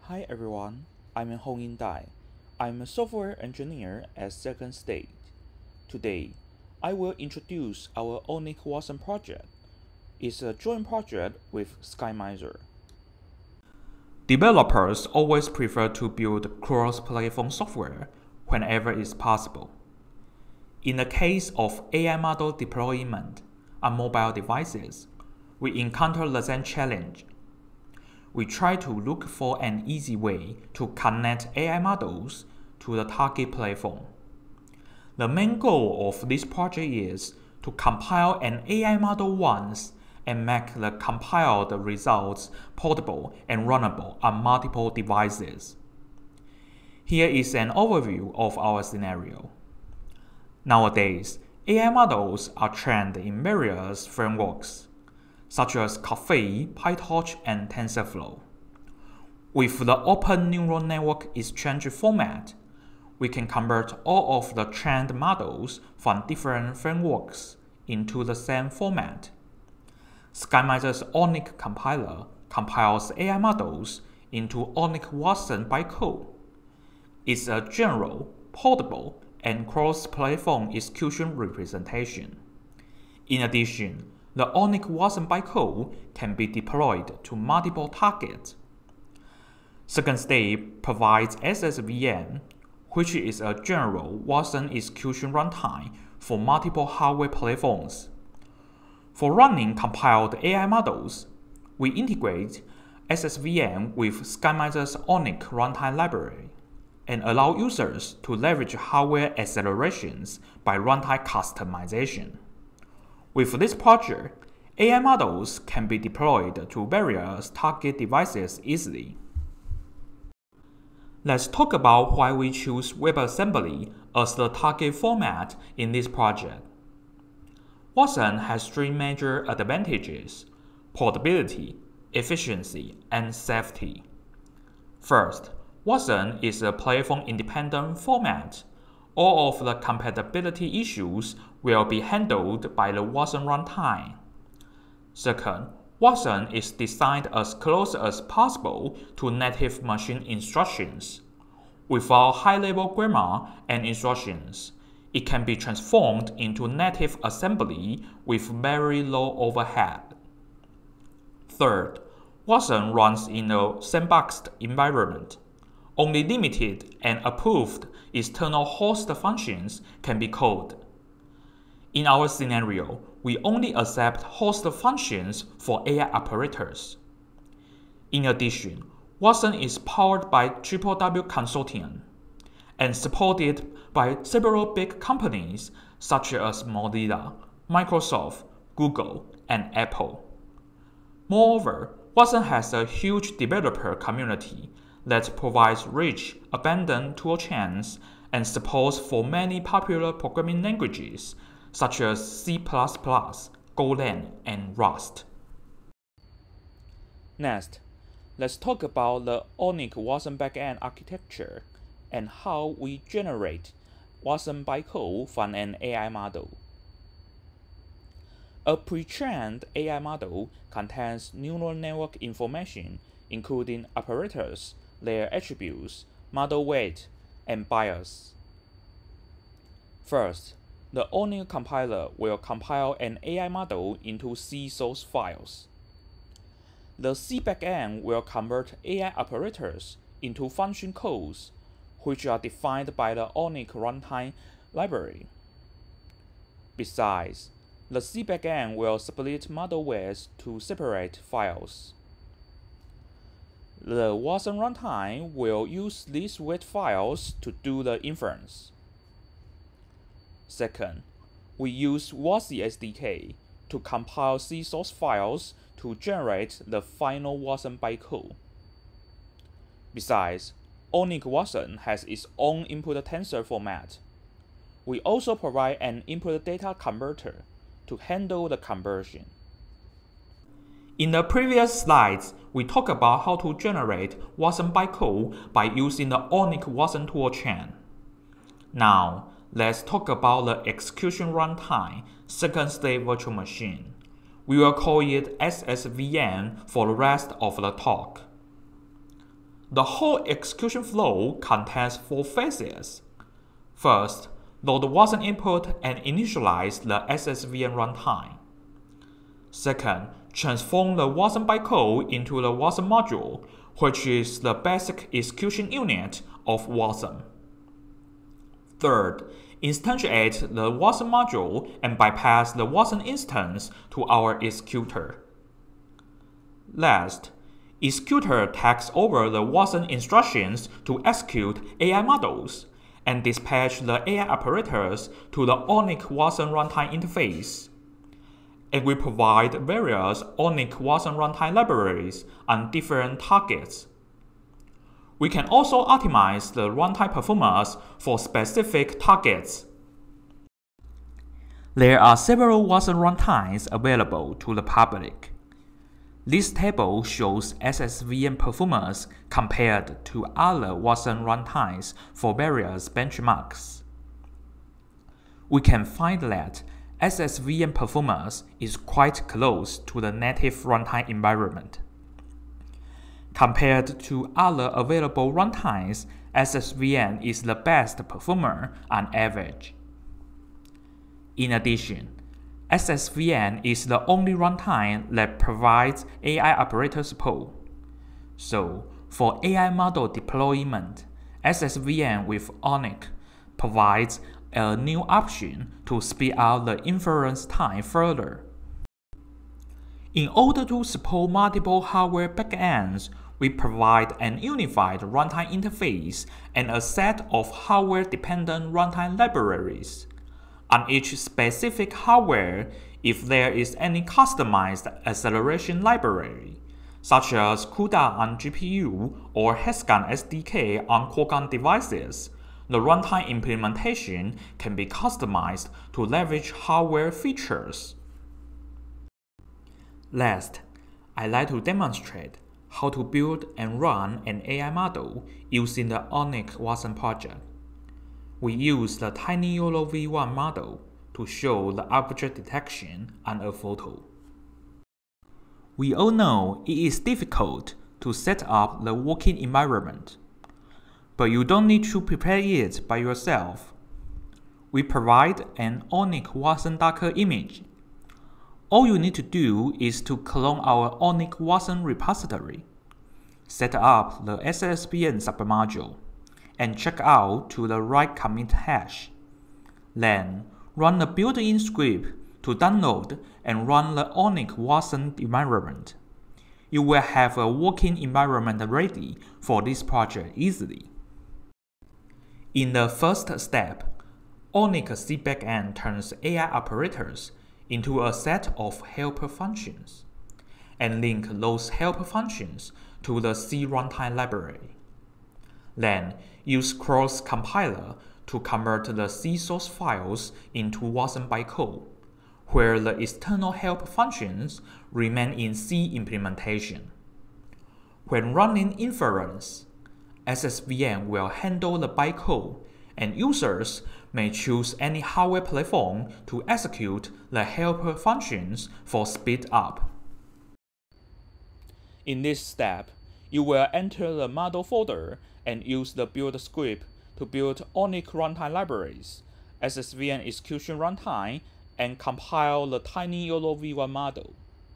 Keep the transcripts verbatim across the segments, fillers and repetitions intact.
Hi everyone, I'm Hongyin Dai. I'm a software engineer at Second State. Today, I will introduce our ONIC Watson project. It's a joint project with SkyMiser. Developers always prefer to build cross-platform software whenever it's possible. In the case of A I model deployment on mobile devices, we encounter the same challenge. We try to look for an easy way to connect A I models to the target platform. The main goal of this project is to compile an A I model once and make the compiled results portable and runnable on multiple devices. Here is an overview of our scenario. Nowadays, A I models are trained in various frameworks, such as Caffe, PyTorch, and TensorFlow. With the Open Neural Network Exchange format, we can convert all of the trained models from different frameworks into the same format. SkyMiser's ONIC compiler compiles A I models into ONIC Watson bytecode. It's a general, portable, and cross-platform execution representation. In addition, the ONIC Watson bytecode can be deployed to multiple targets. Second State provides S S V M, which is a general Watson execution runtime for multiple hardware platforms. For running compiled A I models, we integrate S S V M with SkyMiser's ONIC runtime library and allow users to leverage hardware accelerations by runtime customization. With this project, A I models can be deployed to various target devices easily. Let's talk about why we choose WebAssembly as the target format in this project. Watson has three major advantages: portability, efficiency, and safety. First, Watson is a platform-independent format. All of the compatibility issues will be handled by the Watson runtime. Second, Watson is designed as close as possible to native machine instructions. Without high-level grammar and instructions, it can be transformed into native assembly with very low overhead. Third, Watson runs in a sandboxed environment. Only limited and approved external host functions can be called. In our scenario, we only accept host functions for A I operators. In addition, Watson is powered by Triple W Consortium and supported by several big companies such as Mozilla, Microsoft, Google, and Apple. Moreover, Watson has a huge developer community that provides rich, abundant toolchains and supports for many popular programming languages such as C plus plus, Golang, and Rust. Next, let's talk about the ONIC Watson backend architecture and how we generate Watson bytecode from an A I model. A pre-trained A I model contains neural network information including operators, their attributes, model weight, and bias. First, the ONIC compiler will compile an A I model into C source files. The C backend will convert A I operators into function codes, which are defined by the ONIC runtime library. Besides, the C backend will split model weights to separate files. The Watson runtime will use these weight files to do the inference. Second, we use WASI S D K to compile C source files to generate the final Watson bytecode. Besides, ONIC Watson has its own input tensor format. We also provide an input data converter to handle the conversion. In the previous slides, we talked about how to generate Watson bytecode by using the ONIC Watson toolchain. Now, let's talk about the execution runtime, Second State Virtual Machine. We will call it S S V M for the rest of the talk. The whole execution flow contains four phases. First, load the Watson input and initialize the S S V N runtime. Second, transform the Watson bytecode into the Watson module, which is the basic execution unit of Watson. Third, instantiate the Watson module and bypass the Watson instance to our executor. Last, executor takes over the Watson instructions to execute A I models and dispatch the A I operators to the ONNX Watson runtime interface. And we provide various ONNX Watson runtime libraries on different targets. We can also optimize the runtime performance for specific targets. There are several Watson runtimes available to the public. This table shows S S V N performance compared to other Watson runtimes for various benchmarks. We can find that S S V N performance is quite close to the native runtime environment. Compared to other available runtimes, S S V N is the best performer on average. In addition, S S V N is the only runtime that provides A I operator support. So, for A I model deployment, S S V N with ONNX provides a new option to speed up the inference time further. In order to support multiple hardware backends, we provide an unified runtime interface and a set of hardware-dependent runtime libraries. On each specific hardware, if there is any customized acceleration library, such as CUDA on G P U or Hexagon S D K on Qualcomm devices, the runtime implementation can be customized to leverage hardware features. Last, I'd like to demonstrate how to build and run an A I model using the ONNX Watson project. We use the TinyYOLO V one model to show the object detection on a photo. We all know it is difficult to set up the working environment, but you don't need to prepare it by yourself. We provide an ONNX Watson Docker image. All you need to do is to clone our ONNX Watson repository, set up the S S V N submodule, and check out to the right commit hash. Then, run the built-in script to download and run the ONNX Watson environment. You will have a working environment ready for this project easily. In the first step, ONNX C backend turns A I operators into a set of helper functions, and link those helper functions to the C runtime library. Then, use Cross Compiler to convert the C source files into Watson bytecode, where the external helper functions remain in C implementation. When running inference, S S V N will handle the bytecode, and users may choose any hardware platform to execute the helper functions for speed up. In this step, you will enter the model folder and use the build script to build ONNX runtime libraries, S S V N execution runtime, and compile the TinyYOLO V one model.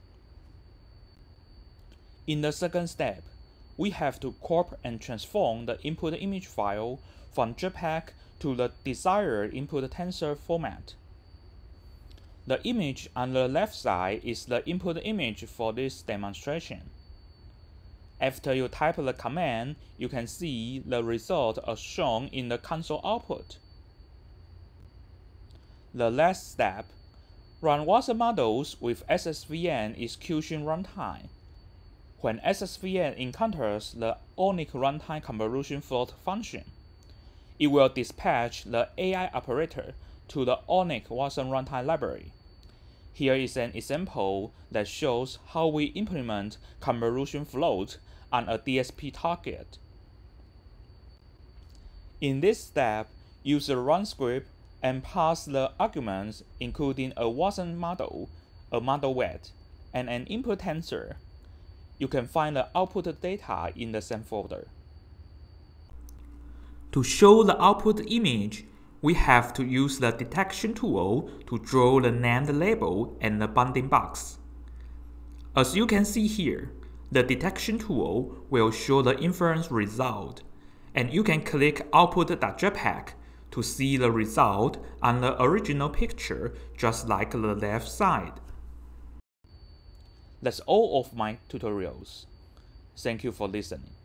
In the second step, we have to crop and transform the input image file from JPEG to the desired input tensor format. The image on the left side is the input image for this demonstration. After you type the command, you can see the result as shown in the console output. The last step, run Watson models with S S V N execution runtime. When S S V N encounters the ONNX runtime convolution float function, it will dispatch the A I operator to the ONNX Watson runtime library. Here is an example that shows how we implement convolution float on a D S P target. In this step, use the run script and pass the arguments including a Watson model, a model weight, and an input tensor. You can find the output data in the same folder. To show the output image, we have to use the detection tool to draw the named label and the bounding box. As you can see here, the detection tool will show the inference result, and you can click output.jpg to see the result on the original picture just like the left side. That's all of my tutorials. Thank you for listening.